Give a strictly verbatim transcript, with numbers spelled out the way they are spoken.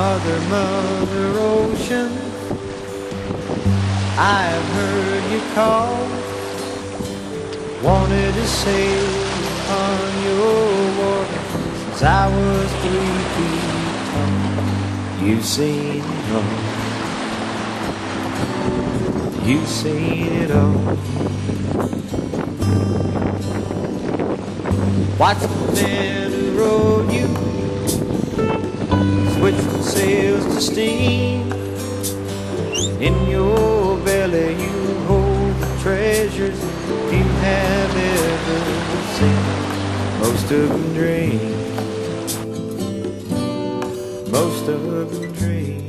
Mother, Mother Ocean, I've heard you call. Wanted to sail on your water since I was three feet tall. You've seen it all. You've seen it all. Watch the men who rode you switch from sails to steam. In your belly you hold the treasures you have ever seen. Most of them dream. Most of them dream.